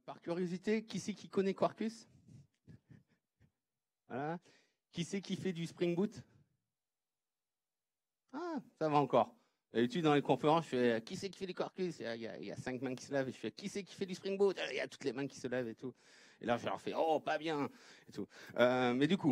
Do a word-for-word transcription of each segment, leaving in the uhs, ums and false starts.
Par curiosité, qui c'est qui connaît Quarkus? Voilà. Qui c'est qui fait du Spring Boot? Ah, ça va encore. D'habitude, dans les conférences, je fais qui c'est qui fait du Quarkus? Il y, a, il, y a, il y a cinq mains qui se lèvent. Et je fais qui c'est qui fait du Spring Boot? Il y a toutes les mains qui se lèvent et tout. Et là, je leur fais oh, pas bien et tout. Euh, mais du coup,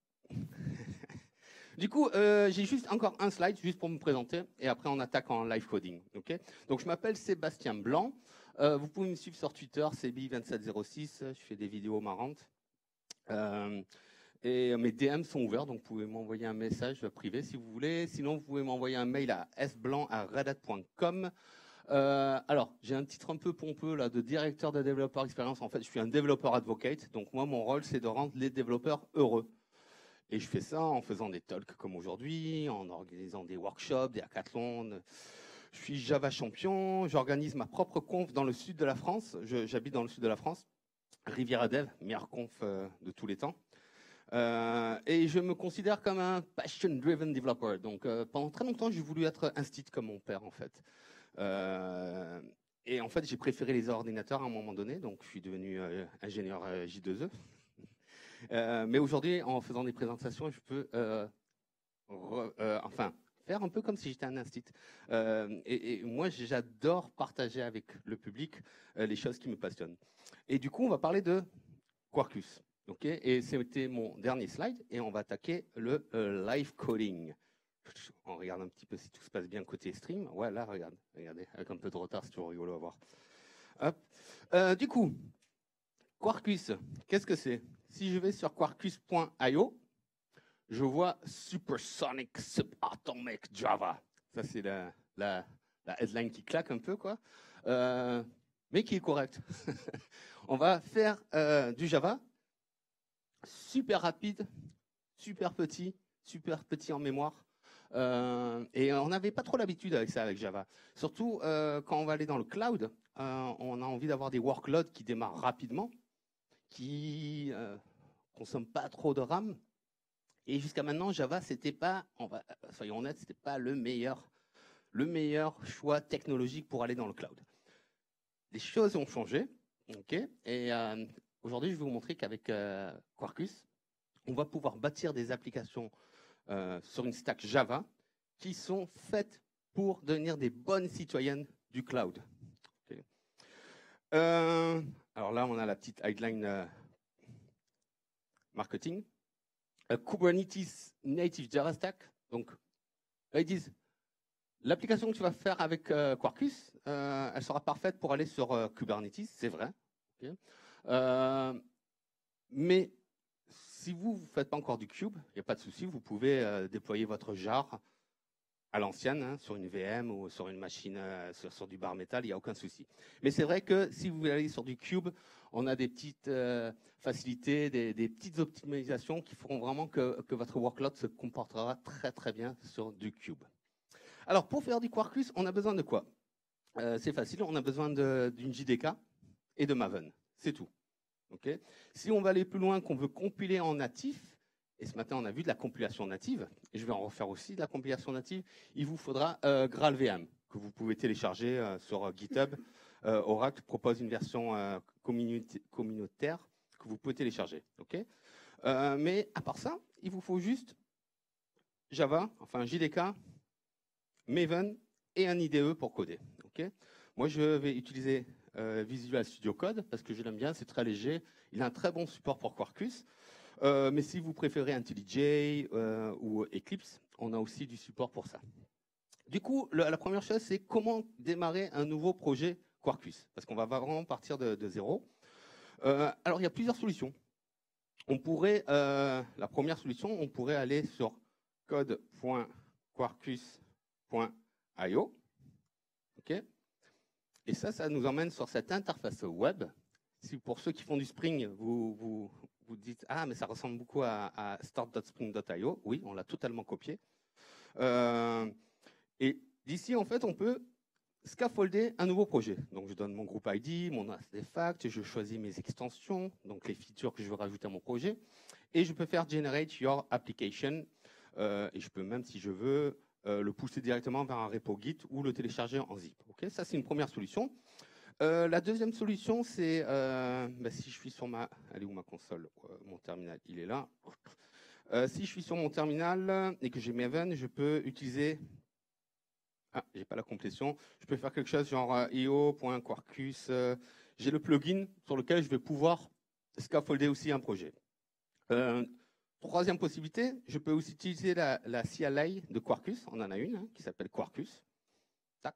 du coup, euh, j'ai juste encore un slide juste pour me présenter et après on attaque en live coding. Okay, donc, je m'appelle Sébastien Blanc. Euh, vous pouvez me suivre sur Twitter, Sebi vingt-sept zéro six. Je fais des vidéos marrantes. Euh, Et mes D M sont ouverts, donc vous pouvez m'envoyer un message privé si vous voulez. Sinon, vous pouvez m'envoyer un mail à s blanc arobase red hat point com. Euh, alors, j'ai un titre un peu pompeux là de directeur de développeur expérience. En fait, je suis un développeur advocate. Donc moi, mon rôle, c'est de rendre les développeurs heureux. Et je fais ça en faisant des talks comme aujourd'hui, en organisant des workshops, des hackathons. Je suis Java champion. J'organise ma propre conf dans le sud de la France. J'habite dans le sud de la France. Riviera Dev, meilleure conf euh, de tous les temps. Euh, et je me considère comme un passion-driven developer. Donc, euh, pendant très longtemps, j'ai voulu être instit comme mon père, en fait. Euh, et en fait, j'ai préféré les ordinateurs à un moment donné. Donc, je suis devenu euh, ingénieur euh, J deux E. Euh, mais aujourd'hui, en faisant des présentations, je peux, euh, re, euh, enfin, faire un peu comme si j'étais un instit. Euh, et, et moi, j'adore partager avec le public euh, les choses qui me passionnent. Et du coup, on va parler de Quarkus. Okay, et c'était mon dernier slide et on va attaquer le euh, live coding. On regarde un petit peu si tout se passe bien côté stream. Ouais, là, regarde, regardez, avec un peu de retard, c'est toujours rigolo à voir. Hop. Euh, du coup, Quarkus, qu'est-ce que c'est? Si je vais sur quarkus point i o, je vois Supersonic Subatomic Java. Ça, c'est la, la, la headline qui claque un peu, quoi. Euh, mais qui est correcte. On va faire euh, du Java super rapide, super petit, super petit en mémoire. Euh, et on n'avait pas trop l'habitude avec ça, avec Java. Surtout euh, quand on va aller dans le cloud, euh, on a envie d'avoir des workloads qui démarrent rapidement, qui ne euh, consomment pas trop de RAM. Et jusqu'à maintenant, Java, c'était pas, on va, soyons honnêtes, c'était pas le meilleur, le meilleur choix technologique pour aller dans le cloud. Les choses ont changé, ok. Et euh, aujourd'hui, je vais vous montrer qu'avec euh, Quarkus, on va pouvoir bâtir des applications euh, sur une stack Java qui sont faites pour devenir des bonnes citoyennes du cloud. Okay. Euh, alors là, on a la petite headline euh, marketing. A Kubernetes Native Java Stack. Donc, là, ils disent, l'application que tu vas faire avec euh, Quarkus, euh, elle sera parfaite pour aller sur euh, Kubernetes, c'est vrai. Okay. Euh, mais si vous ne faites pas encore du cube, il n'y a pas de souci, vous pouvez euh, déployer votre jar à l'ancienne, hein, sur une V M ou sur une machine, euh, sur, sur du bar métal, il n'y a aucun souci. Mais c'est vrai que si vous voulez aller sur du cube, on a des petites euh, facilités, des, des petites optimisations qui feront vraiment que, que votre workload se comportera très très bien sur du cube. Alors pour faire du Quarkus, on a besoin de quoi? euh, C'est facile, on a besoin d'une J D K et de Maven, c'est tout. Okay. Si on va aller plus loin, qu'on veut compiler en natif, et ce matin on a vu de la compilation native, et je vais en refaire aussi de la compilation native, il vous faudra euh, GraalVM, que vous pouvez télécharger euh, sur euh, GitHub. Euh, Oracle propose une version euh, communautaire que vous pouvez télécharger. Okay. Euh, mais à part ça, il vous faut juste Java, enfin J D K, Maven et un I D E pour coder. Okay. Moi je vais utiliser Euh, Visual Studio Code, parce que je l'aime bien, c'est très léger. Il a un très bon support pour Quarkus. Euh, mais si vous préférez IntelliJ euh, ou Eclipse, on a aussi du support pour ça. Du coup, le, la première chose, c'est comment démarrer un nouveau projet Quarkus, parce qu'on va vraiment partir de, de zéro. Euh, alors, il y a plusieurs solutions. On pourrait, euh, la première solution, on pourrait aller sur code point quarkus point i o. OK. Et ça, ça nous emmène sur cette interface web. Si pour ceux qui font du Spring, vous vous, vous dites « Ah, mais ça ressemble beaucoup à, à start dot spring dot i o », oui, on l'a totalement copié. Euh, et d'ici, en fait, on peut scaffolder un nouveau projet. Donc, je donne mon groupe I D, mon artefact, je choisis mes extensions, donc les features que je veux rajouter à mon projet, et je peux faire « Generate your application euh, ». Et je peux même, si je veux, Euh, le pousser directement vers un repo Git ou le télécharger en zip. Okay, ça, c'est une première solution. Euh, la deuxième solution, c'est euh, bah, si je suis sur ma... Elle est où ma console? euh, Mon terminal, il est là. Euh, si je suis sur mon terminal et que j'ai Maven, je peux utiliser... Ah, j'ai pas la complétion. Je peux faire quelque chose genre euh, io.quarkus. Euh, j'ai le plugin sur lequel je vais pouvoir scaffolder aussi un projet. Euh, troisième possibilité, je peux aussi utiliser la, la C L I de Quarkus. On en a une hein, qui s'appelle Quarkus. Tac.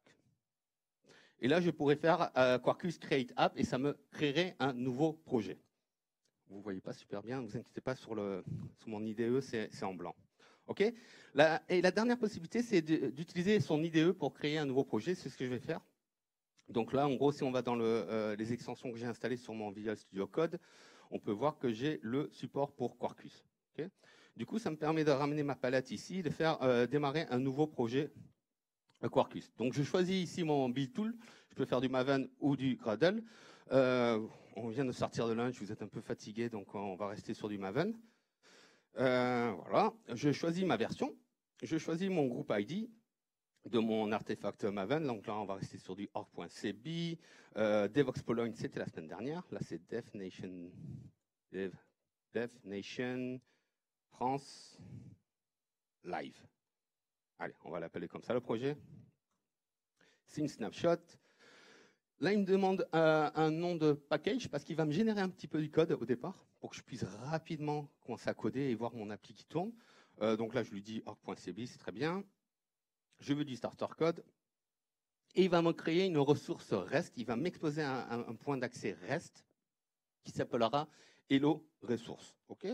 Et là, je pourrais faire euh, Quarkus Create App et ça me créerait un nouveau projet. Vous ne voyez pas super bien, ne vous inquiétez pas, sur, le, sur mon I D E, c'est en blanc. Okay, la, et la dernière possibilité, c'est d'utiliser son I D E pour créer un nouveau projet. C'est ce que je vais faire. Donc là, en gros, si on va dans le, euh, les extensions que j'ai installées sur mon Visual Studio Code, on peut voir que j'ai le support pour Quarkus. Okay, du coup, ça me permet de ramener ma palette ici, de faire euh, démarrer un nouveau projet Quarkus. Donc, je choisis ici mon build tool. Je peux faire du Maven ou du Gradle. Euh, on vient de sortir de lunch, vous êtes un peu fatigué, donc on va rester sur du Maven. Euh, voilà, je choisis ma version. Je choisis mon groupe I D de mon artefact Maven. Donc là, on va rester sur du org.cb. Euh, Devoxx Pologne, c'était la semaine dernière. Là, c'est Dev Nation, Dev, Dev Nation France Live. Allez, on va l'appeler comme ça, le projet. Sync Snapshot. Là, il me demande euh, un nom de package parce qu'il va me générer un petit peu du code au départ pour que je puisse rapidement commencer à coder et voir mon appli qui tourne. Euh, donc là, je lui dis org.cb, c'est très bien. Je veux du starter code. Et il va me créer une ressource REST. Il va m'exposer un, un, un point d'accès REST qui s'appellera Hello Resource. OK,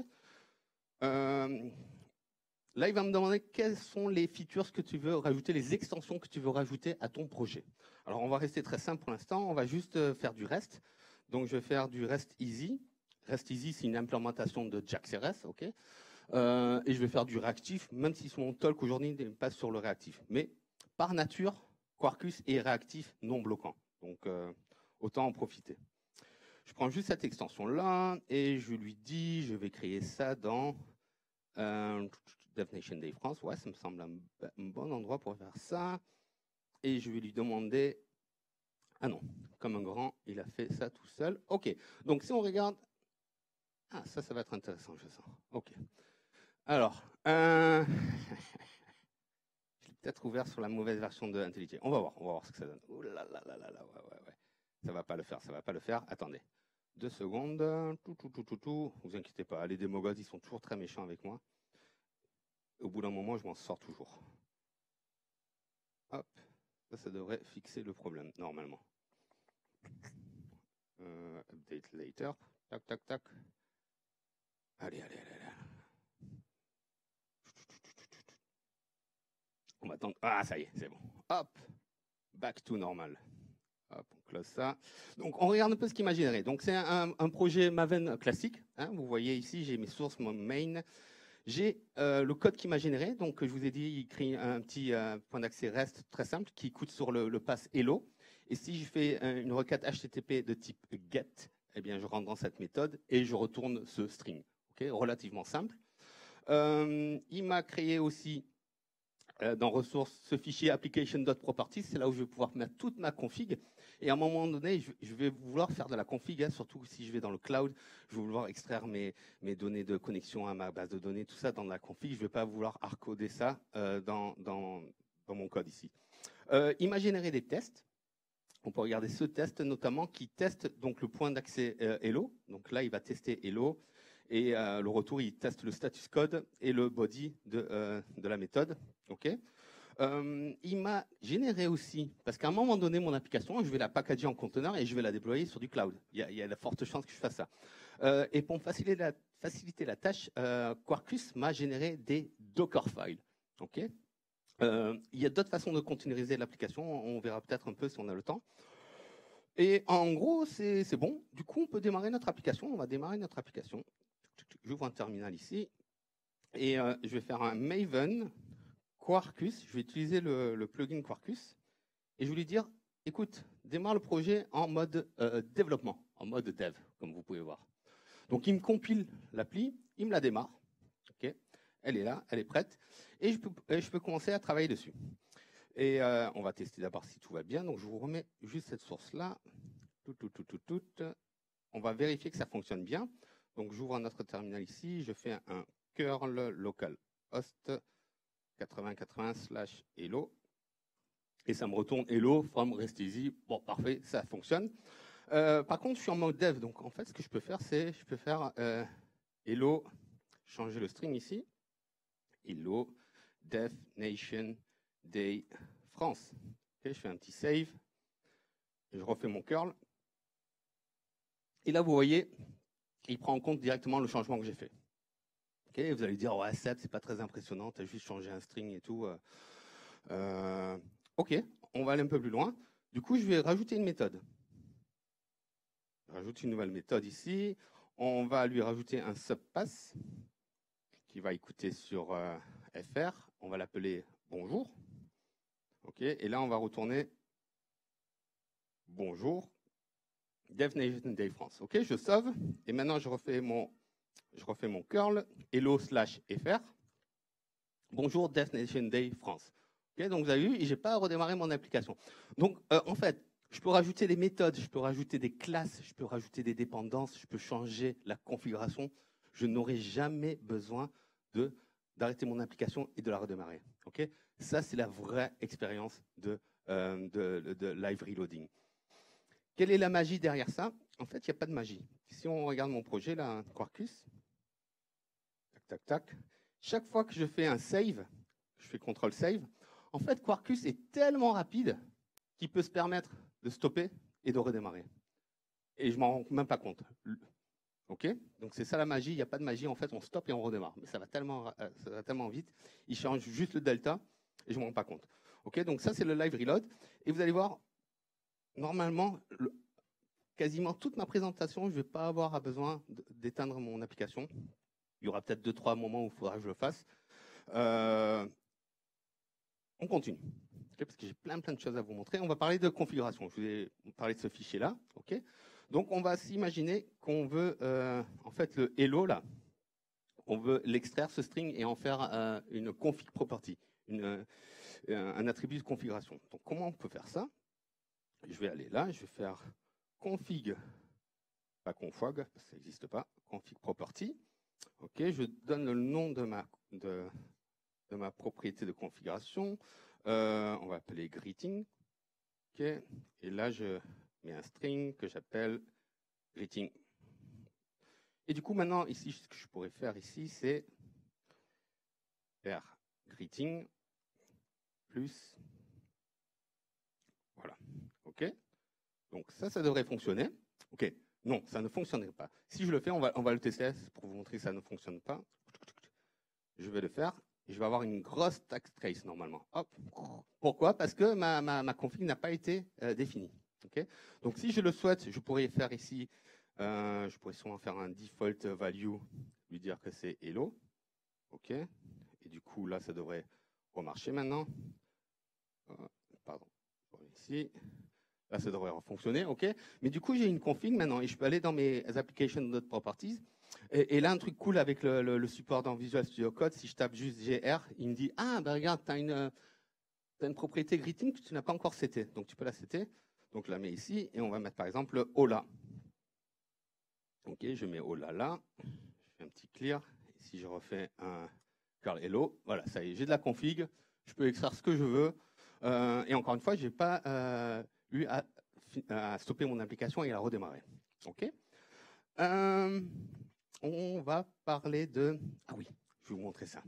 euh, là, il va me demander quelles sont les features que tu veux rajouter, les extensions que tu veux rajouter à ton projet. Alors, on va rester très simple pour l'instant. On va juste faire du REST. Donc, je vais faire du REST Easy. REST Easy, c'est une implémentation de JAX-R S. OK, euh, et je vais faire du réactif, même si mon talk aujourd'hui n'est pas sur le réactif. Mais par nature, Quarkus est réactif non bloquant. Donc, euh, autant en profiter. Je prends juste cette extension-là et je lui dis, je vais créer ça dans... Euh, Dev Nation Day France, ouais, ça me semble un, un bon endroit pour faire ça. Et je vais lui demander... Ah non, comme un grand, il a fait ça tout seul. OK, donc si on regarde... Ah, ça, ça va être intéressant, je sens. OK. Alors, euh... je l'ai peut-être ouvert sur la mauvaise version de IntelliJ. On va voir, on va voir ce que ça donne. Ouh là là là là là, ouais, ouais, ouais. Ça va pas le faire, ça va pas le faire. Attendez, deux secondes. Tout, tout, tout, tout, tout. Vous inquiétez pas, les démogods, ils sont toujours très méchants avec moi. Au bout d'un moment, je m'en sors toujours. Hop, ça, ça devrait fixer le problème, normalement. Euh, update later. Tac, tac, tac. Allez, allez, allez, allez. On va attendre. Ah, ça y est, c'est bon. Hop, back to normal. Hop, on close ça. Donc, on regarde un peu ce qu'il m'a généré. Donc, c'est un, un projet Maven classique. Hein. Vous voyez ici, j'ai mes sources, mon main. J'ai euh, le code qui m'a généré. Donc, je vous ai dit, il crée un petit euh, point d'accès REST très simple qui coûte sur le, le pass Hello. Et si je fais euh, une requête H T T P de type GET, eh bien, je rentre dans cette méthode et je retourne ce string. Okay, relativement simple. Euh, il m'a créé aussi euh, dans ressources ce fichier application.properties. C'est là où je vais pouvoir mettre toute ma config. Et à un moment donné, je, je vais vouloir faire de la config, hein, surtout si je vais dans le cloud. Je vais vouloir extraire mes, mes données de connexion à ma base de données, tout ça dans la config. Je ne vais pas vouloir hardcoder ça euh, dans, dans, dans mon code ici. Euh, il m'a généré des tests. On peut regarder ce test notamment qui teste donc le point d'accès euh, Hello. Donc là, il va tester Hello. Et euh, le retour, il teste le status code et le body de, euh, de la méthode. OK. Euh, il m'a généré aussi, parce qu'à un moment donné, mon application, je vais la packager en conteneur et je vais la déployer sur du cloud. Il y a, il y a de fortes chances que je fasse ça. Euh, et pour faciliter la, faciliter la tâche, euh, Quarkus m'a généré des Dockerfiles. OK. Euh, il y a d'autres façons de containeriser l'application. On verra peut-être un peu si on a le temps. Et en gros, c'est bon. Du coup, on peut démarrer notre application. On va démarrer notre application. J'ouvre un terminal ici. Et euh, je vais faire un Maven Quarkus. Je vais utiliser le, le plugin Quarkus. Et je vais lui dire, écoute, démarre le projet en mode euh, développement, en mode dev, comme vous pouvez voir. Donc, il me compile l'appli. Il me la démarre. OK. Elle est là, elle est prête. Et je peux, et je peux commencer à travailler dessus. Et euh, on va tester d'abord si tout va bien. Donc, je vous remets juste cette source-là. tout, tout, tout, tout, tout. On va vérifier que ça fonctionne bien. Donc, j'ouvre notre terminal ici. Je fais un curl localhost quatre-vingts quatre-vingts slash hello. Et ça me retourne hello from resteasy. Bon, parfait, ça fonctionne. Euh, par contre, je suis en mode dev. Donc, en fait, ce que je peux faire, c'est je peux faire euh, hello, changer le string ici. Hello, dev, nation, day, France. Okay, je fais un petit save. Je refais mon curl. Et là, vous voyez, il prend en compte directement le changement que j'ai fait. Okay, vous allez dire, ouais, Seb, c'est pas très impressionnant, tu as juste changé un string et tout. Euh, ok, on va aller un peu plus loin. Du coup, je vais rajouter une méthode. Je rajoute une nouvelle méthode ici. On va lui rajouter un subpass qui va écouter sur euh, fr. On va l'appeler bonjour. Ok, et là, on va retourner bonjour. Dev Nation Day France. Ok, je sauve. Et maintenant, je refais mon, je refais mon curl. Hello slash fr. Bonjour Dev Nation Day France. Okay, donc, vous avez vu, je n'ai pas à redémarrer mon application. Donc, euh, en fait, je peux rajouter des méthodes, je peux rajouter des classes, je peux rajouter des dépendances, je peux changer la configuration. Je n'aurai jamais besoin de, d'arrêter mon application et de la redémarrer. Okay, ça, c'est la vraie expérience de, euh, de, de live reloading. Quelle est la magie derrière ça? En fait, il n'y a pas de magie. Si on regarde mon projet, là, Quarkus, tac, tac, tac, chaque fois que je fais un save, je fais contrôle save, en fait, Quarkus est tellement rapide qu'il peut se permettre de stopper et de redémarrer. Et je m'en rends même pas compte. Ok? Donc c'est ça la magie, il n'y a pas de magie, en fait, on stoppe et on redémarre. Mais ça va tellement, ça va tellement vite, il change juste le delta et je ne m'en rends pas compte. Ok? Donc ça, c'est le live reload. Et vous allez voir, normalement, le, quasiment toute ma présentation, je ne vais pas avoir besoin d'éteindre mon application. Il y aura peut-être deux, trois moments où il faudra que je le fasse. Euh, on continue, okay, parce que j'ai plein, plein de choses à vous montrer. On va parler de configuration. Je vous ai parlé de ce fichier-là. Okay. Donc, on va s'imaginer qu'on veut, euh, en fait, le hello, là, on veut l'extraire, ce string, et en faire euh, une config property, une, euh, un attribut de configuration. Donc, comment on peut faire ça? Je vais aller là, je vais faire config, pas config, parce que ça n'existe pas, config property. Ok, je donne le nom de ma, de, de ma propriété de configuration. Euh, on va appeler greeting. Ok, et là, je mets un string que j'appelle greeting. Et du coup, maintenant, ici, ce que je pourrais faire ici, c'est faire greeting plus. Voilà. Ok. Donc ça, ça devrait fonctionner. Ok. Non, ça ne fonctionnerait pas. Si je le fais, on va, on va le tester pour vous montrer que ça ne fonctionne pas. Je vais le faire. Je vais avoir une grosse tax trace normalement. Hop. Pourquoi? Parce que ma, ma, ma config n'a pas été euh, définie. Okay. Donc si je le souhaite, je pourrais faire ici, euh, je pourrais sûrement faire un default value, lui dire que c'est hello. Ok. Et du coup, là, ça devrait remarcher maintenant. Euh, pardon. Ici. Là, ça devrait fonctionner. Ok. Mais du coup, j'ai une config maintenant et je peux aller dans mes application.properties. Et, et là, un truc cool avec le, le, le support dans Visual Studio Code, si je tape juste G R, il me dit « Ah, ben regarde, tu as une, t'as une propriété greeting que tu n'as pas encore setée. » Donc, tu peux la setter. Donc, je la mets ici et on va mettre par exemple le Hola. Ok, je mets Hola là. Je fais un petit clear. Et si je refais un curl hello, voilà, ça y est, j'ai de la config. Je peux extraire ce que je veux. Euh, et encore une fois, je n'ai pas euh, eu à, à stopper mon application et à la redémarrer. Ok. Euh, on va parler de... Ah oui, je vais vous montrer ça.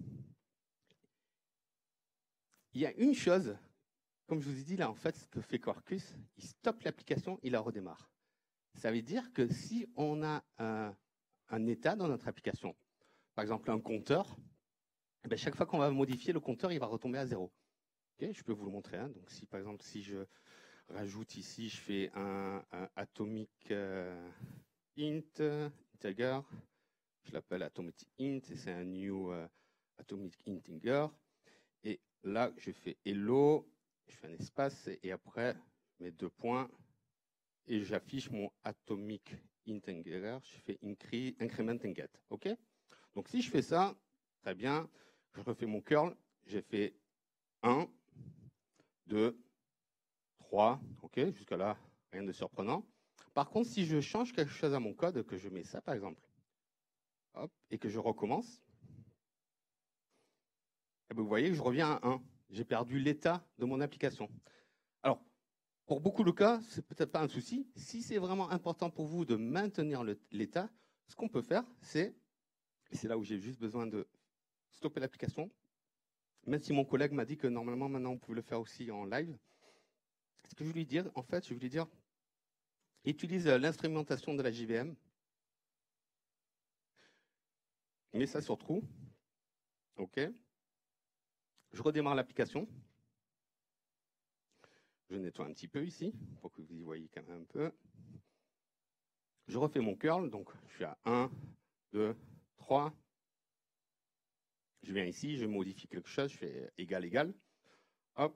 Il y a une chose, comme je vous ai dit là, en fait, ce que fait Quarkus, il stoppe l'application, il la redémarre. Ça veut dire que si on a un, un état dans notre application, par exemple un compteur, eh bien, chaque fois qu'on va modifier le compteur, il va retomber à zéro. Okay, je peux vous le montrer. Hein. Donc, si par exemple, si je rajoute ici, je fais un, un atomic euh, int, integer, je l'appelle atomic int, et c'est un new euh, atomic integer. Et là, je fais hello, je fais un espace, et après, je mets deux points, et j'affiche mon atomic integer, je fais incre increment and get. OK? Donc, si je fais ça, très bien, je refais mon curl, j'ai fait un, deux, trois, OK, jusqu'à là, rien de surprenant. Par contre, si je change quelque chose à mon code, que je mets ça par exemple, hop, et que je recommence, eh bien, vous voyez que je reviens à un. J'ai perdu l'état de mon application. Alors, pour beaucoup de cas, ce n'est peut-être pas un souci. Si c'est vraiment important pour vous de maintenir l'état, ce qu'on peut faire, c'est, et c'est là où j'ai juste besoin de stopper l'application, même si mon collègue m'a dit que normalement, maintenant, on pouvait le faire aussi en live. Ce que je voulais dire, en fait, je voulais dire, utilise l'instrumentation de la J V M, mets ça sur true, OK. Je redémarre l'application. Je nettoie un petit peu ici, pour que vous y voyez quand même un peu. Je refais mon curl, donc je suis à un, deux, trois. Je viens ici, je modifie quelque chose, je fais égal, égal. Hop.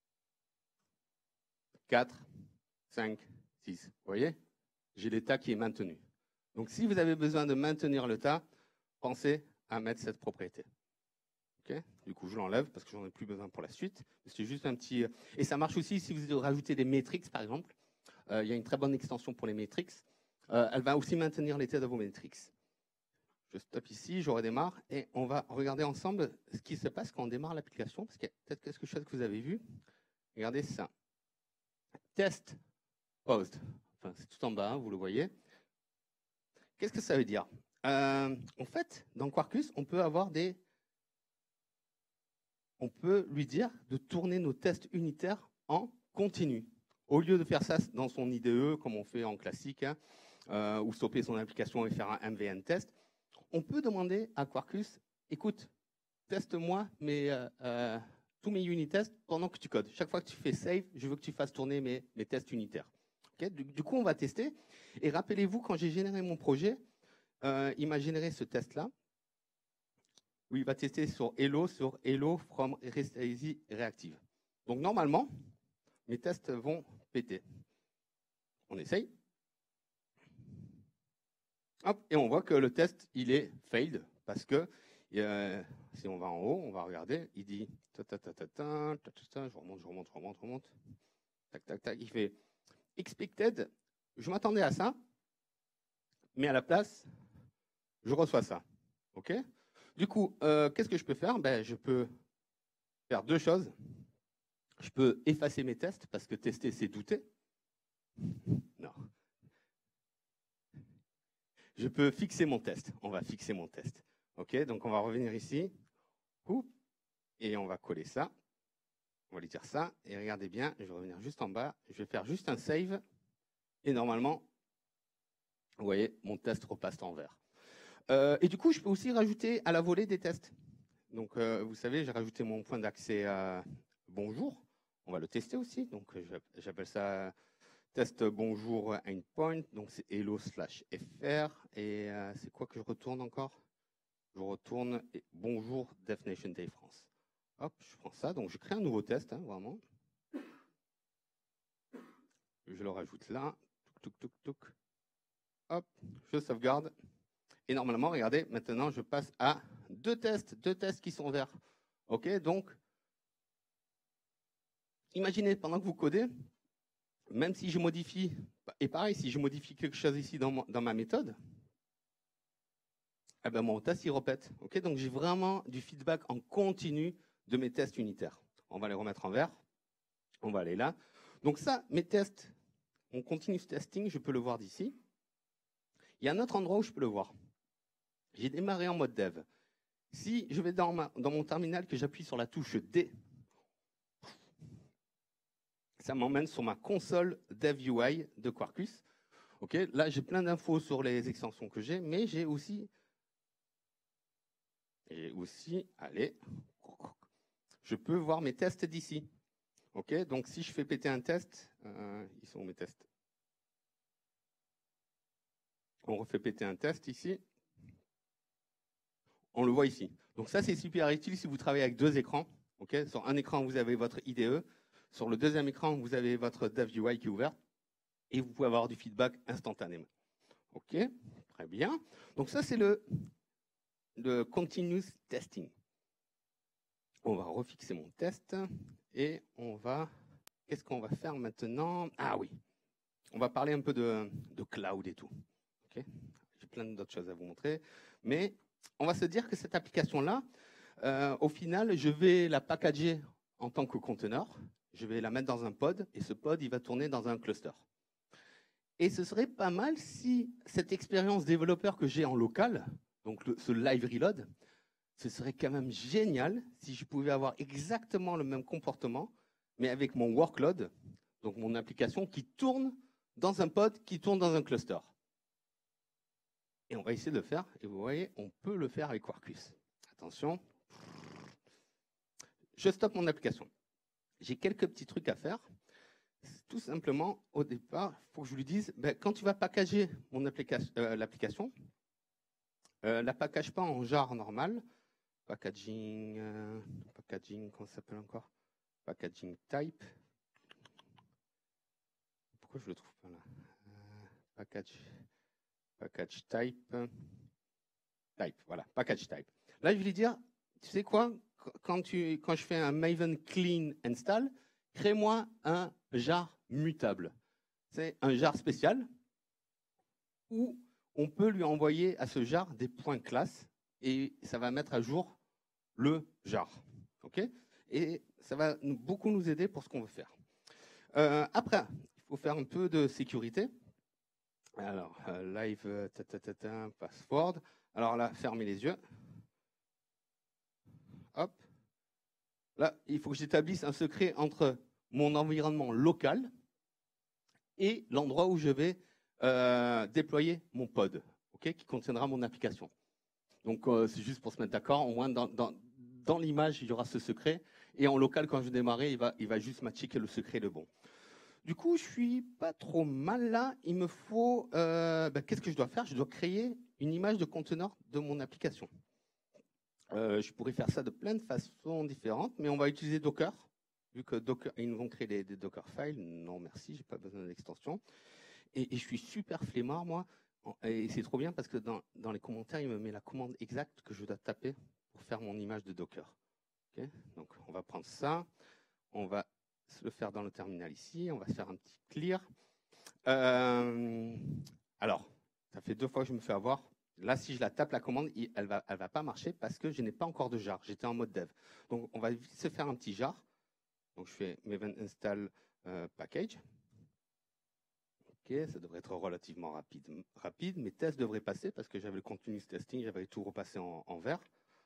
quatre, cinq, six. Vous voyez? J'ai l'état qui est maintenu. Donc si vous avez besoin de maintenir l'état, pensez à mettre cette propriété. Okay, du coup, je l'enlève parce que j'en ai plus besoin pour la suite. C'est juste un petit... Et ça marche aussi si vous rajoutez des métriques, par exemple. Euh, il y a une très bonne extension pour les métriques. Euh, elle va aussi maintenir l'état de vos métriques. Je stoppe ici, je redémarre et on va regarder ensemble ce qui se passe quand on démarre l'application. Parce qu'il y a peut-être quelque chose que vous avez vu. Regardez ça. Test paused. Enfin, c'est tout en bas, hein, vous le voyez. Qu'est-ce que ça veut dire? euh, En fait, dans Quarkus, on peut avoir des... on peut lui dire de tourner nos tests unitaires en continu. Au lieu de faire ça dans son I D E, comme on fait en classique, hein, euh, ou stopper son application et faire un M V N test, on peut demander à Quarkus, écoute, teste-moi mes, euh, euh, tous mes unit tests pendant que tu codes. Chaque fois que tu fais save, je veux que tu fasses tourner mes, mes tests unitaires. Okay, du, du coup, on va tester. Et rappelez-vous, quand j'ai généré mon projet, euh, il m'a généré ce test-là, où il va tester sur Hello, sur Hello from Restlazy Reactive. Donc normalement, mes tests vont péter. On essaye. Hop, et on voit que le test, il est failed, parce que euh, si on va en haut, on va regarder, il dit, ta, ta, ta, ta, ta, ta, ta, ta, je remonte, je remonte, je remonte, je remonte, tac, tac, tac, il fait expected, je m'attendais à ça, mais à la place, je reçois ça. OK? Du coup, euh, qu'est-ce que je peux faire? Ben, je peux faire deux choses. Je peux effacer mes tests, parce que tester, c'est douter. Non. Je peux fixer mon test. On va fixer mon test. OK? Donc, on va revenir ici. Et on va coller ça. On va lui dire ça. Et regardez bien, je vais revenir juste en bas. Je vais faire juste un save. Et normalement, vous voyez, mon test repasse en vert. Euh, et du coup, je peux aussi rajouter à la volée des tests. Donc, euh, vous savez, j'ai rajouté mon point d'accès à bonjour. On va le tester aussi. Donc, j'appelle ça test bonjour endpoint. Donc, c'est hello slash fr. Et euh, c'est quoi que je retourne encore? Je retourne bonjour Deaf Nation Day France. Hop, je prends ça. Donc, je crée un nouveau test, hein, vraiment. Je le rajoute là. Touc, touc, touc, touc. Hop, je sauvegarde. Et normalement, regardez, maintenant, je passe à deux tests, deux tests qui sont verts. OK, donc, imaginez, pendant que vous codez, même si je modifie, et pareil, si je modifie quelque chose ici dans, mon, dans ma méthode, eh ben mon test, il répète. OK, donc, j'ai vraiment du feedback en continu de mes tests unitaires. On va les remettre en vert. On va aller là. Donc ça, mes tests, mon continuous testing, je peux le voir d'ici. Il y a un autre endroit où je peux le voir. J'ai démarré en mode dev. Si je vais dans, ma, dans mon terminal, que j'appuie sur la touche D, ça m'emmène sur ma console dev U I de Quarkus. Okay, là, j'ai plein d'infos sur les extensions que j'ai, mais j'ai aussi, j'ai aussi, allez, je peux voir mes tests d'ici. Ok, donc si je fais péter un test, euh, ils sont où mes tests? On refait péter un test ici. On le voit ici. Donc ça, c'est super utile si vous travaillez avec deux écrans. Okay, sur un écran, vous avez votre I D E. Sur le deuxième écran, vous avez votre dev U I qui est ouvert. Et vous pouvez avoir du feedback instantanément. OK, très bien. Donc ça, c'est le, le continuous testing. On va refixer mon test. Et on va... Qu'est-ce qu'on va faire maintenant? Ah oui. on va parler un peu de, de cloud et tout. Okay, j'ai plein d'autres choses à vous montrer. Mais on va se dire que cette application-là, euh, au final, je vais la packager en tant que conteneur. Je vais la mettre dans un pod et ce pod, il va tourner dans un cluster. Et ce serait pas mal si cette expérience développeur que j'ai en local, donc le, ce live reload, ce serait quand même génial si je pouvais avoir exactement le même comportement, mais avec mon workload, donc mon application qui tourne dans un pod, qui tourne dans un cluster. Et on va essayer de le faire. Et vous voyez, on peut le faire avec Quarkus. Attention. Je stoppe mon application. J'ai quelques petits trucs à faire. Tout simplement, au départ, il faut que je lui dise, ben, quand tu vas packager mon application, euh, l'application, euh, la package pas en jar normal. Packaging, euh, packaging, comment ça s'appelle encore? Packaging type. Pourquoi je le trouve pas là? euh, Package, package type. Type, voilà, package type. Là, je vais lui dire, tu sais quoi? Quand, tu, quand je fais un Maven clean install, crée-moi un jar mutable. C'est un jar spécial où on peut lui envoyer à ce jar des points classes et ça va mettre à jour le jar. Okay, et ça va nous, beaucoup nous aider pour ce qu'on veut faire. Euh, après, il faut faire un peu de sécurité. Alors, euh, live, euh, ta, ta, ta, ta, password. Alors là, fermez les yeux. Hop. Là, il faut que j'établisse un secret entre mon environnement local et l'endroit où je vais euh, déployer mon pod, okay, qui contiendra mon application. Donc, euh, c'est juste pour se mettre d'accord. Au moins, dans, dans, dans l'image, il y aura ce secret. Et en local, quand je vais démarrer, il va, il va juste matcher que le secret est le bon. Du coup, je suis pas trop mal là. Il me faut... Euh, ben, qu'est-ce que je dois faire? Je dois créer une image de conteneur de mon application. Euh, je pourrais faire ça de plein de façons différentes, mais on va utiliser Docker. Vu que Docker, ils nous ont créé des, des Docker files. Non, merci, j'ai pas besoin d'extension. Et, et je suis super flemmard, moi. Et c'est trop bien parce que dans, dans les commentaires, il me met la commande exacte que je dois taper pour faire mon image de Docker. Okay, donc, on va prendre ça. On va se le faire dans le terminal ici. On va se faire un petit clear. Euh, alors, ça fait deux fois que je me fais avoir. Là, si je la tape, la commande, elle ne va, elle va pas marcher parce que je n'ai pas encore de jar. J'étais en mode dev. Donc, on va vite se faire un petit jar. Donc, je fais maven install euh, package. Ok, ça devrait être relativement rapide. rapide. Mes tests devraient passer parce que j'avais le continuous testing, j'avais tout repassé en, en vert.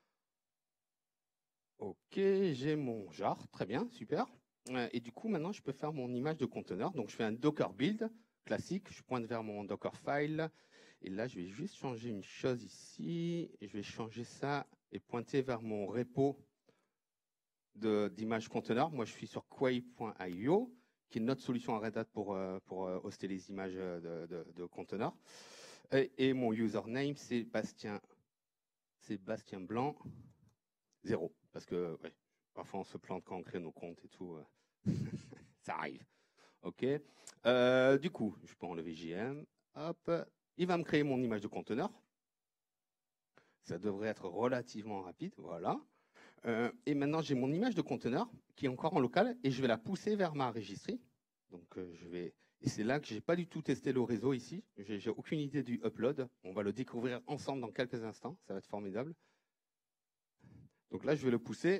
Ok, j'ai mon jar. Très bien, super. Et du coup, maintenant, je peux faire mon image de conteneur. Donc, je fais un Docker build classique. Je pointe vers mon Dockerfile. Et là, je vais juste changer une chose ici. Et je vais changer ça et pointer vers mon repo d'image conteneur. Moi, je suis sur quay point i o, qui est notre solution à Red Hat pour, pour hoster les images de, de, de conteneurs. Et, et mon username, c'est Bastien, Bastien Blanc zéro. Parce que, ouais, parfois, on se plante quand on crée nos comptes et tout. Ça arrive. OK. Euh, du coup, je peux enlever J M. Hop. Il va me créer mon image de conteneur. Ça devrait être relativement rapide. Voilà. Euh, et maintenant, j'ai mon image de conteneur qui est encore en local et je vais la pousser vers ma registry. Donc, euh, je vais... Et c'est là que je n'ai pas du tout testé le réseau ici. Je n'ai aucune idée du upload. On va le découvrir ensemble dans quelques instants. Ça va être formidable. Donc là, je vais le pousser.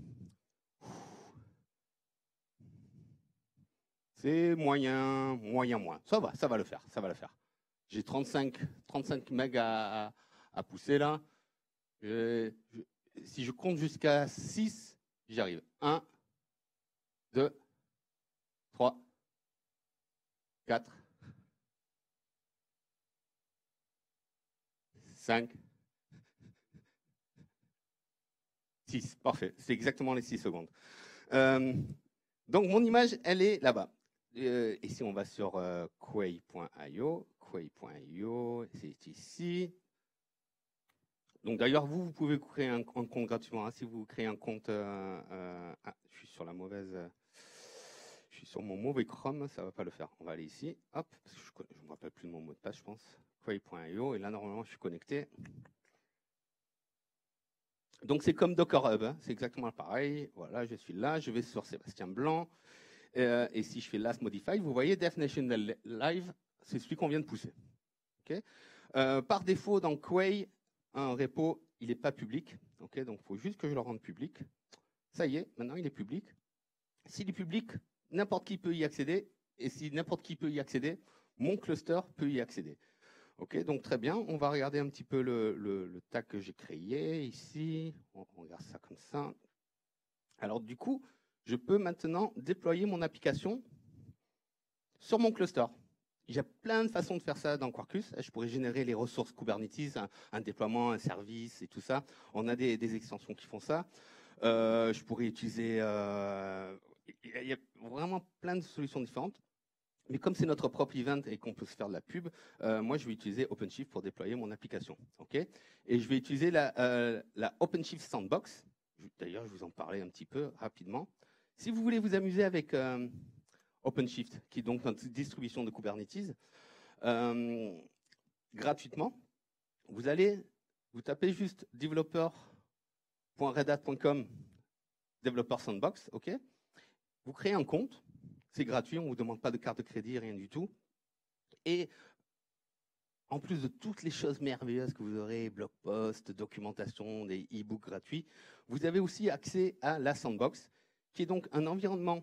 C'est moyen, moyen, moins. Ça va, ça va le faire, ça va le faire. J'ai trente-cinq, trente-cinq mégas à, à, à pousser là. Je, je, si je compte jusqu'à six, j'y arrive. un, deux, trois, quatre, cinq, six. Parfait, c'est exactement les six secondes. Euh, donc mon image, elle est là-bas. Euh, et si on va sur euh, quay point i o, quay point i o, c'est ici. Donc d'ailleurs, vous, vous pouvez créer un, un compte gratuitement. Hein, si vous créez un compte, euh, euh, ah, je suis sur la mauvaise, euh, je suis sur mon mauvais Chrome, ça va pas le faire. On va aller ici, hop, parce que je ne me rappelle plus de mon mot de passe, je pense. quay point i o, et là normalement, je suis connecté. Donc c'est comme Docker Hub, hein, c'est exactement pareil. Voilà, je suis là, je vais sur Sébastien Blanc. Euh, et si je fais last modified, vous voyez definition live, c'est celui qu'on vient de pousser. Okay, euh, par défaut, dans Quay, un repo, il n'est pas public. Okay, donc, il faut juste que je le rende public. Ça y est, maintenant, il est public. S'il est public, n'importe qui peut y accéder. Et si n'importe qui peut y accéder, mon cluster peut y accéder. Ok, donc très bien. On va regarder un petit peu le, le, le tag que j'ai créé ici. On, on regarde ça comme ça. Alors, du coup, je peux maintenant déployer mon application sur mon cluster. Il y a plein de façons de faire ça dans Quarkus. Je pourrais générer les ressources Kubernetes, un, un déploiement, un service et tout ça. On a des, des extensions qui font ça. Euh, je pourrais utiliser... Euh, il y a vraiment plein de solutions différentes. Mais comme c'est notre propre event et qu'on peut se faire de la pub, euh, moi, je vais utiliser OpenShift pour déployer mon application. Okay, et je vais utiliser la, euh, la OpenShift Sandbox. D'ailleurs, je vous en parlais un petit peu rapidement. Si vous voulez vous amuser avec... Euh, OpenShift, qui est donc notre distribution de Kubernetes, euh, gratuitement. Vous allez, vous tapez juste developer point red hat point com, developer sandbox, ok. Vous créez un compte, c'est gratuit, on ne vous demande pas de carte de crédit, rien du tout. Et en plus de toutes les choses merveilleuses que vous aurez, blog post, documentation, des e-books gratuits, vous avez aussi accès à la sandbox, qui est donc un environnement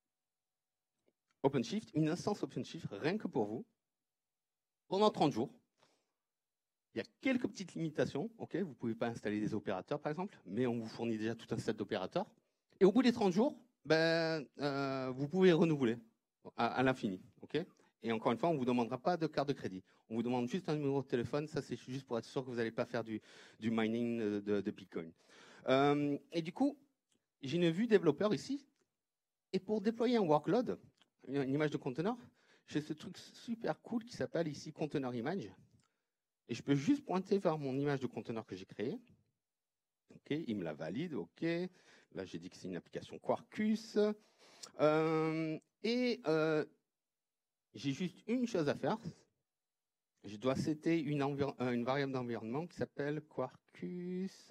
OpenShift, une instance OpenShift, rien que pour vous, pendant trente jours. Il y a quelques petites limitations. Okay, vous ne pouvez pas installer des opérateurs, par exemple, mais on vous fournit déjà tout un set d'opérateurs. Et au bout des trente jours, ben, euh, vous pouvez renouveler à, à l'infini. Okay, et encore une fois, on ne vous demandera pas de carte de crédit. On vous demande juste un numéro de téléphone. Ça, c'est juste pour être sûr que vous n'allez pas faire du, du mining de, de Bitcoin. Euh, et du coup, j'ai une vue développeur ici. Et pour déployer un workload, une image de conteneur, j'ai ce truc super cool qui s'appelle ici Container Image. Et je peux juste pointer vers mon image de conteneur que j'ai créée. Ok, il me la valide. Ok. Là, j'ai dit que c'est une application Quarkus. Euh, et euh, j'ai juste une chose à faire. Je dois setter une, une variable d'environnement qui s'appelle Quarkus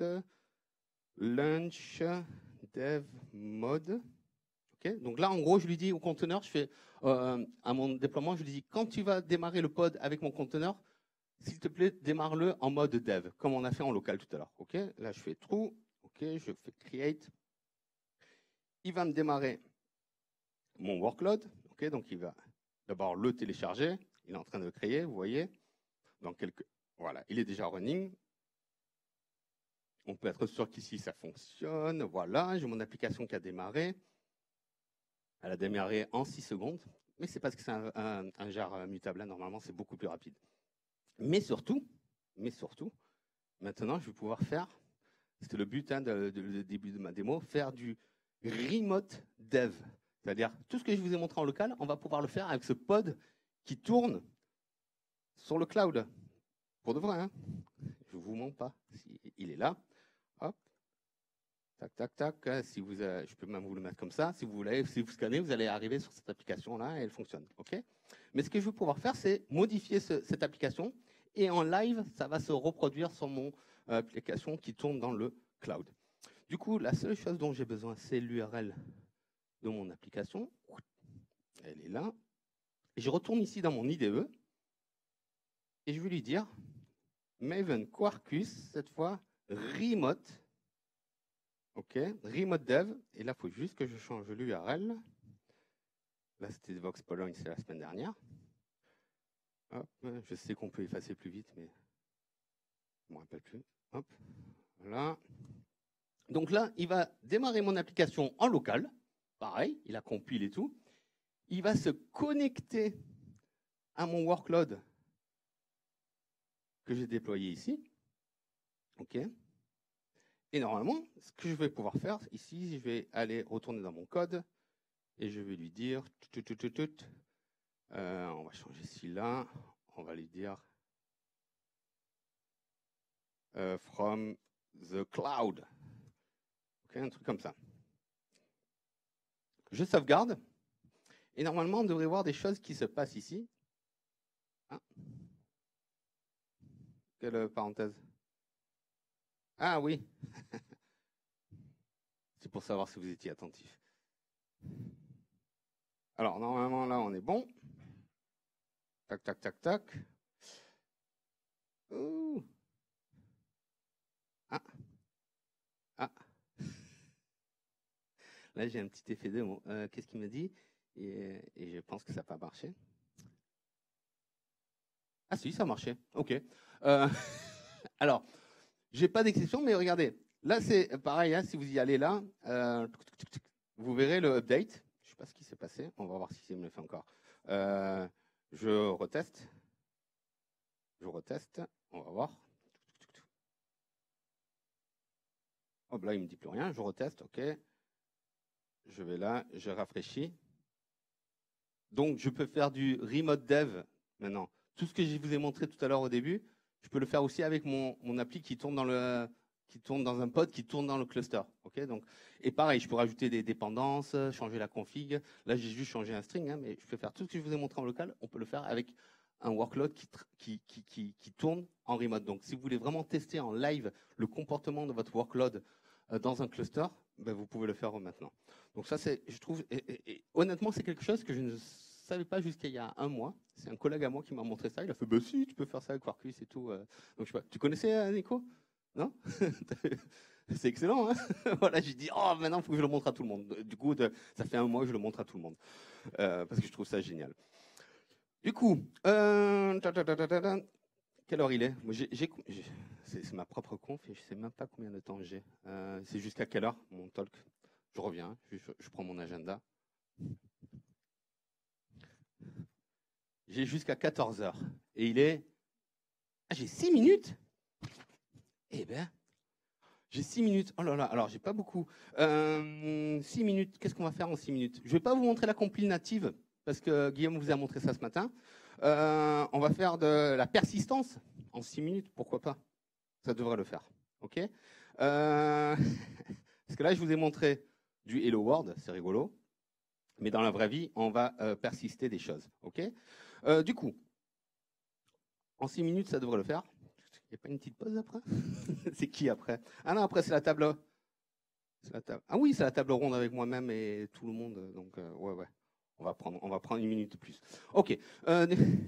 Launch Dev Mode. Okay, donc là, en gros, je lui dis au conteneur, je fais euh, à mon déploiement, je lui dis quand tu vas démarrer le pod avec mon conteneur, s'il te plaît, démarre-le en mode dev, comme on a fait en local tout à l'heure. Okay, là, je fais true. Ok, je fais create. Il va me démarrer mon workload. Okay, donc il va d'abord le télécharger. Il est en train de le créer, vous voyez. Dans quelques... Voilà, il est déjà running. On peut être sûr qu'ici, ça fonctionne. Voilà, j'ai mon application qui a démarré. Elle a démarré en six secondes, mais c'est parce que c'est un, un, un jar mutable. Là, normalement, c'est beaucoup plus rapide. Mais surtout, mais surtout, maintenant, je vais pouvoir faire, c'était le but hein, de, de, de début de ma démo, faire du remote dev. C'est-à-dire, tout ce que je vous ai montré en local, on va pouvoir le faire avec ce pod qui tourne sur le cloud. Pour de vrai, hein. Je ne vous montre pas. Il est là. Hop. Tac, tac, tac. Si vous, euh, je peux même vous le mettre comme ça. Si vous voulez, si vous scannez, vous allez arriver sur cette application-là et elle fonctionne. Okay, mais ce que je vais pouvoir faire, c'est modifier ce, cette application et en live, ça va se reproduire sur mon euh, application qui tourne dans le cloud. Du coup, la seule chose dont j'ai besoin, c'est l'U R L de mon application. Elle est là. Et je retourne ici dans mon I D E et je vais lui dire Maven Quarkus, cette fois remote. OK, remote dev. Et là, il faut juste que je change l'U R L. Là, c'était Vox Pologne, c'est la semaine dernière. Hop, je sais qu'on peut effacer plus vite, mais je ne me rappelle plus. Hop, voilà. Donc là, il va démarrer mon application en local. Pareil, il a compile et tout. Il va se connecter à mon workload que j'ai déployé ici. OK. Et normalement, ce que je vais pouvoir faire, ici, je vais aller retourner dans mon code et je vais lui dire, tout, tout, tout, tout, euh, on va changer celui-là, on va lui dire euh, from the cloud. Okay, un truc comme ça. Je sauvegarde et normalement, on devrait voir des choses qui se passent ici. Ah. Quelle parenthèse? Ah oui. C'est pour savoir si vous étiez attentif. Alors, normalement, là, on est bon. Tac, tac, tac, tac. Ouh. Ah. Ah. Là, j'ai un petit effet de bon, euh, qu'est-ce qu'il me dit et, et je pense que ça n'a pas marché. Ah si, ça a marché. OK. Euh, alors, j'ai pas d'exception, mais regardez. Là, c'est pareil. Hein, si vous y allez là, euh, vous verrez le update. Je sais pas ce qui s'est passé. On va voir si ça me le fait encore. Euh, je reteste. Je reteste. On va voir. Hop là, il me dit plus rien. Je reteste. OK. Je vais là. Je rafraîchis. Donc, je peux faire du remote dev maintenant. Tout ce que je vous ai montré tout à l'heure au début, je peux le faire aussi avec mon, mon appli qui tourne dans le qui tourne dans un pod, qui tourne dans le cluster. Okay, donc, et pareil, je peux rajouter des dépendances, changer la config. Là, j'ai juste changé un string, hein, mais je peux faire tout ce que je vous ai montré en local. On peut le faire avec un workload qui, qui, qui, qui, qui tourne en remote. Donc, si vous voulez vraiment tester en live le comportement de votre workload euh, dans un cluster, ben, vous pouvez le faire maintenant. Donc ça, c'est, je trouve, et, et, et, honnêtement, c'est quelque chose que je ne savais pas jusqu'à il y a un mois. C'est un collègue à moi qui m'a montré ça. Il a fait, bah si, tu peux faire ça avec Quarkus et tout. Donc je sais pas. Tu connaissais Nico? Non? C'est excellent. Hein. Voilà, j'ai dit, oh, maintenant, il faut que je le montre à tout le monde. Du coup, de, ça fait un mois que je le montre à tout le monde euh, parce que je trouve ça génial. Du coup, euh, ta, ta, ta, ta, ta, quelle heure il est? C'est ma propre conf et je sais même pas combien de temps j'ai. Euh, c'est jusqu'à quelle heure mon talk? Je reviens, je, je prends mon agenda. J'ai jusqu'à quatorze heures. Et il est... Ah, j'ai six minutes? Eh ben, j'ai six minutes. Oh là là, alors j'ai pas beaucoup. Euh, six minutes, qu'est-ce qu'on va faire en six minutes? Je vais pas vous montrer la compile native, parce que Guillaume vous a montré ça ce matin. Euh, on va faire de la persistance en six minutes, pourquoi pas? Ça devrait le faire. OK euh... Parce que là, je vous ai montré du Hello World, c'est rigolo. Mais dans la vraie vie, on va euh, persister des choses. OK euh, Du coup, en six minutes, ça devrait le faire. Il n'y a pas une petite pause après? C'est qui après? Ah non, après, c'est la table. La table. Ah oui, c'est la table ronde avec moi-même et tout le monde. Donc, euh, ouais, ouais. On va, prendre, on va prendre une minute de plus. OK. Euh,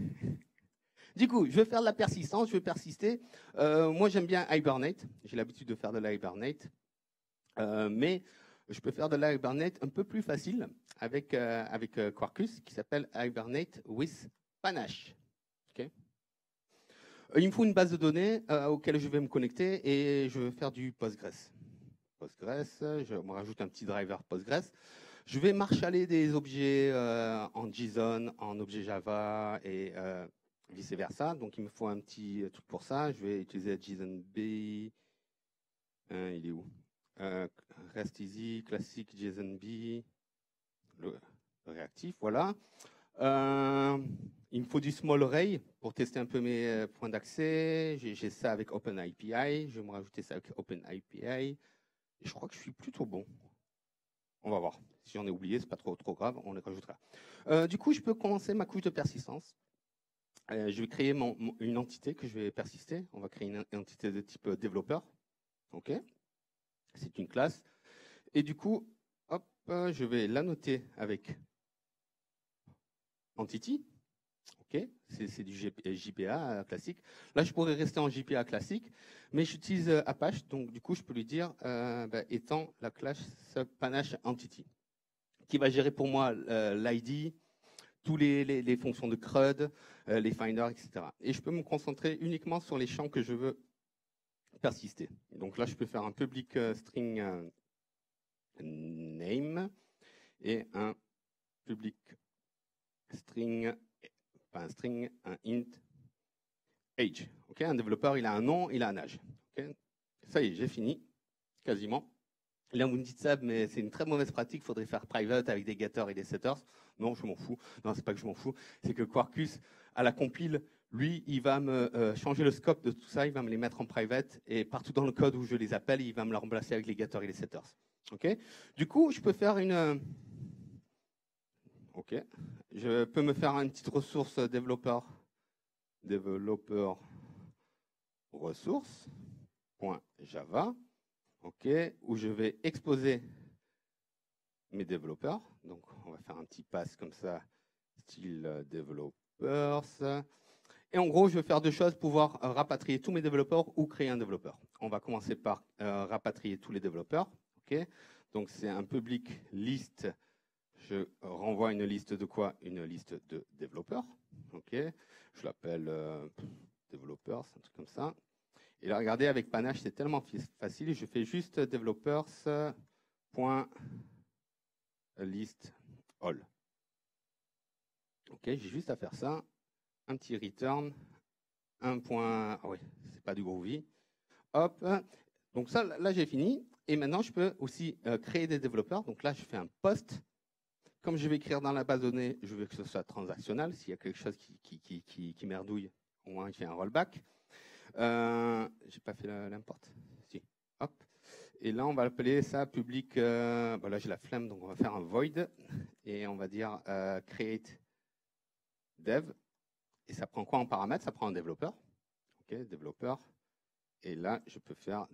du coup, je vais faire de la persistance, je vais persister. Euh, moi, j'aime bien Hibernate. J'ai l'habitude de faire de la Hibernate. Euh, mais je peux faire de la Hibernate un peu plus facile avec, euh, avec euh, Quarkus qui s'appelle Hibernate with Panache. OK. Il me faut une base de données euh, auquel je vais me connecter et je vais faire du Postgres. Postgres, je me rajoute un petit driver Postgres. Je vais marshaller des objets euh, en JSON, en objet Java et euh, vice versa. Donc il me faut un petit truc pour ça. Je vais utiliser JSONB. Hein, il est où? euh, Rest Easy, classique JSONB, le, le réactif, voilà. Euh, il me faut du small array pour tester un peu mes points d'accès. J'ai ça avec OpenAPI. Je vais me rajouter ça avec OpenAPI. Et je crois que je suis plutôt bon. On va voir. Si j'en ai oublié, c'est pas trop, trop grave, on les rajoutera. Euh, du coup, je peux commencer ma couche de persistance. Euh, je vais créer mon, mon, une entité que je vais persister. On va créer une, une entité de type développeur. OK. C'est une classe. Et du coup, hop, je vais l'annoter avec entity. OK, c'est du J P A classique. Là, je pourrais rester en J P A classique, mais j'utilise Apache, donc du coup, je peux lui dire euh, bah, étant la classe Panache Entity, qui va gérer pour moi euh, l'I D, tous les, les, les fonctions de C R U D, euh, les finders, et cetera. Et je peux me concentrer uniquement sur les champs que je veux persister. Donc là, je peux faire un public euh, string euh, name et un public string, pas un string, un int age. Okay, un développeur, il a un nom, il a un âge. Okay, ça y est, j'ai fini, quasiment. Là, vous me dites ça, mais c'est une très mauvaise pratique. Il faudrait faire private avec des getters et des setters. Non, je m'en fous. Non, c'est pas que je m'en fous. C'est que Quarkus, à la compile, lui, il va me euh, changer le scope de tout ça. Il va me les mettre en private. Et partout dans le code où je les appelle, il va me la remplacer avec les getters et les setters. Okay, du coup, je peux faire une... OK. Je peux me faire une petite ressource développeur. Développeur ressource.java. , où je vais exposer, mes développeurs. Donc, on va faire un petit pass comme ça, style euh, developers. Et en gros, je vais faire deux choses, pouvoir euh, rapatrier tous mes développeurs ou créer un développeur. On va commencer par euh, rapatrier tous les développeurs. Okay, donc, c'est un public list. Je renvoie une liste de quoi? Une liste de développeurs. Okay, je l'appelle euh, développeurs, un truc comme ça. Et là, regardez, avec Panache, c'est tellement facile. Je fais juste developers.list all. Ok, j'ai juste à faire ça. Un petit return. Un point. Ah oui, c'est pas du Groovy. Hop. Donc ça, là, j'ai fini. Et maintenant, je peux aussi euh, créer des développeurs. Donc là, je fais un post. Comme je vais écrire dans la base de données, je veux que ce soit transactionnel. S'il y a quelque chose qui, qui, qui, qui, qui merdouille, au moins, je fais un rollback. Euh, j'ai pas fait l'import. Si. Hop. Et là, on va appeler ça public. Euh, bon, là, j'ai la flemme, donc on va faire un void. Et on va dire euh, create dev. Et ça prend quoi en paramètre? Ça prend un développeur. OK, développeur. Et là, je peux faire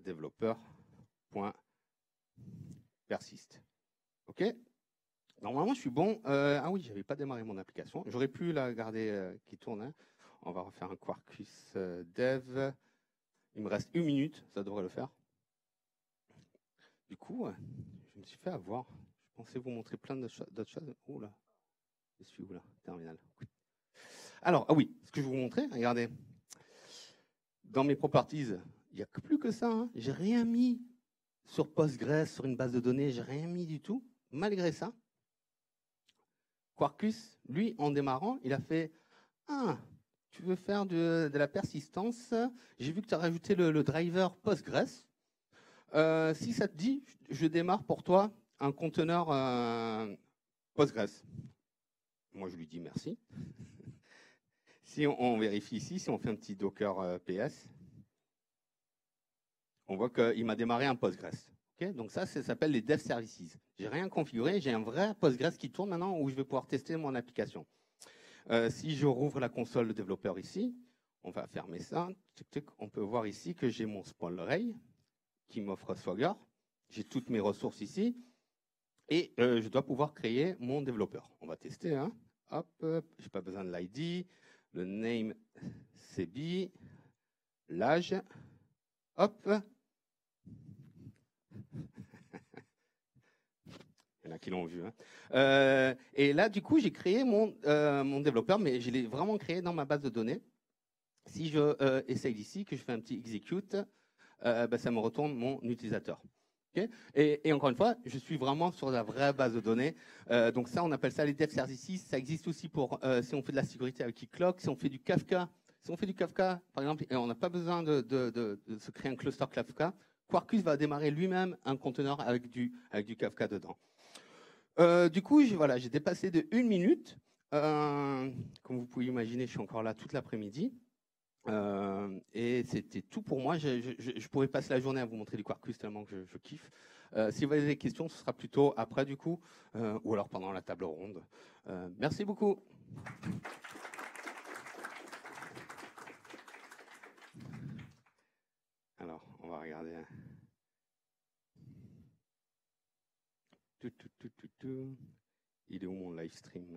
développeur.persist. OK. Normalement, je suis bon. Euh, ah oui, je n'avais pas démarré mon application. J'aurais pu la garder euh, qui tourne. Hein. On va refaire un Quarkus euh, dev. Il me reste une minute, ça devrait le faire. Du coup, euh, je me suis fait avoir. Je pensais vous montrer plein d'autres choses. Oh là, je suis où là? Terminal. Alors, ah oui, ce que je vais vous montrer, regardez. Dans mes properties, il n'y a que plus que ça. Hein. J'ai rien mis sur Postgres, sur une base de données. J'ai rien mis du tout. Malgré ça, Quarkus, lui, en démarrant, il a fait ah, tu veux faire de, de la persistance. J'ai vu que tu as rajouté le, le driver Postgres. Euh, si ça te dit, je démarre pour toi un conteneur euh, Postgres. Moi, je lui dis merci. Si on, on vérifie ici, si on fait un petit Docker euh, P S, on voit qu'il m'a démarré un Postgres. Okay, donc ça, ça s'appelle les Dev Services. J'ai rien configuré, j'ai un vrai Postgres qui tourne maintenant où je vais pouvoir tester mon application. Euh, si je rouvre la console de développeur ici, on va fermer ça. On peut voir ici que j'ai mon Spawn Array qui m'offre Swagger. J'ai toutes mes ressources ici. Et euh, je dois pouvoir créer mon développeur. On va tester. Hein. Hop, je n'ai pas besoin de l'I D. Le name, c'est B. L'âge. Hop. Il y en a qui l'ont vu. Hein. Euh, et là, du coup, j'ai créé mon, euh, mon développeur, mais je l'ai vraiment créé dans ma base de données. Si je euh, essaye d'ici, que je fais un petit execute, euh, ben, ça me retourne mon utilisateur. Okay, et, et encore une fois, je suis vraiment sur la vraie base de données. Euh, donc ça, on appelle ça les Dev Services. Ça existe aussi pour euh, si on fait de la sécurité avec Keycloak, si on fait du Kafka. Si on fait du Kafka, par exemple, et on n'a pas besoin de, de, de, de se créer un cluster Kafka, Quarkus va démarrer lui-même un conteneur avec du, avec du Kafka dedans. Euh, du coup, j'ai voilà, j'ai dépassé de une minute. Euh, comme vous pouvez imaginer, je suis encore là toute l'après-midi. Euh, et c'était tout pour moi. Je, je, je pourrais passer la journée à vous montrer du Quarkus tellement que je, je kiffe. Euh, si vous avez des questions, ce sera plutôt après du coup, euh, ou alors pendant la table ronde. Euh, merci beaucoup. Alors, on va regarder. Tout, tout, tout, tout, tout. Il est où mon live stream?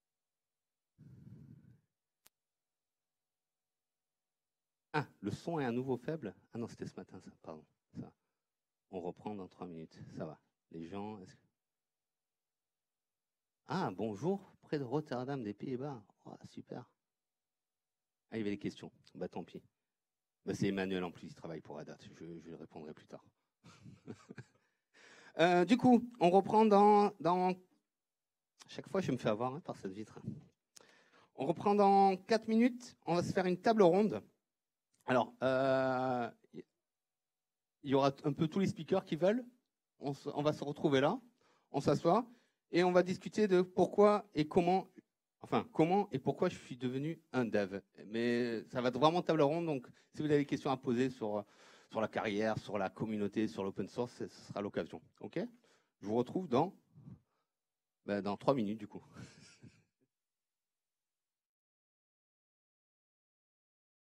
Ah, le son est à nouveau faible. Ah non, c'était ce matin, ça. Pardon. Ça. On reprend dans trois minutes. Ça va. Les gens. Est-ce que... Ah, bonjour, près de Rotterdam, des Pays-Bas. Oh, super. Ah, il y avait des questions. Bah, tant pis. Bah, c'est Emmanuel en plus, il travaille pour Adat. Je, je lui répondrai plus tard. euh, du coup, on reprend dans, dans. Chaque fois, je me fais avoir hein, par cette vitre. On reprend dans quatre minutes. On va se faire une table ronde. Alors, euh, il y aura un peu tous les speakers qui veulent. On, se, on va se retrouver là. On s'assoit et on va discuter de pourquoi et comment. Enfin, comment et pourquoi je suis devenu un dev. Mais ça va être vraiment table ronde. Donc, si vous avez des questions à poser sur, sur la carrière, sur la communauté, sur l'open source, ce sera l'occasion. OK ? Je vous retrouve dans, ben, dans trois minutes, du coup.